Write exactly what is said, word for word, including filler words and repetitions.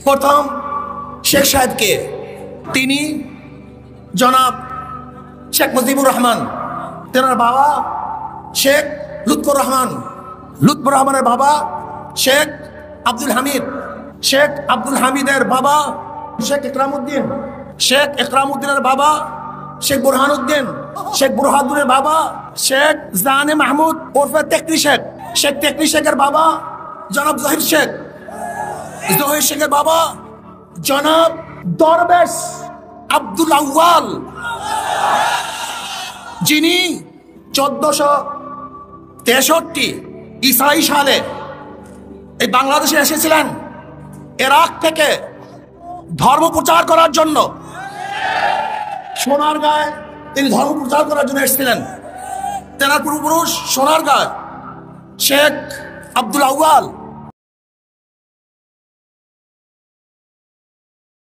প্রথম শেখ সাহেবকে, তিনি জনাব শেখ মুজিবুর রহমান, তেনার বাবা শেখ লুৎফর রহমান, লুৎফর রহমানের বাবা শেখ আব্দুল হামিদ, শেখ আব্দুল হামিদের বাবা শেখ ইকরামউদ্দিন, শেখ ইকরামউদ্দিনের বাবা শেখ বুরহানুদ্দিন, শেখ বুরহানুদ্দিনের বাবা শেখ জানে মাহমুদ ওরফে তেকরি শেখ, শেখ তেকরি শেখের বাবা জনাব জহির শেখ, জহির শেখের বাবা জনাব দরবেশ আব্দুল আউয়াল, যিনি চোদ্দশো তেষট্টি ইসাই সালে এই বাংলাদেশে এসেছিলেন ইরাক থেকে ধর্ম প্রচার করার জন্য। সোনারগাঁয়ে তিনি ধর্ম প্রচার করার জন্য এসেছিলেন। তেনার পূর্বপুরুষ সোনারগাঁয় শেখ আব্দুল আউয়াল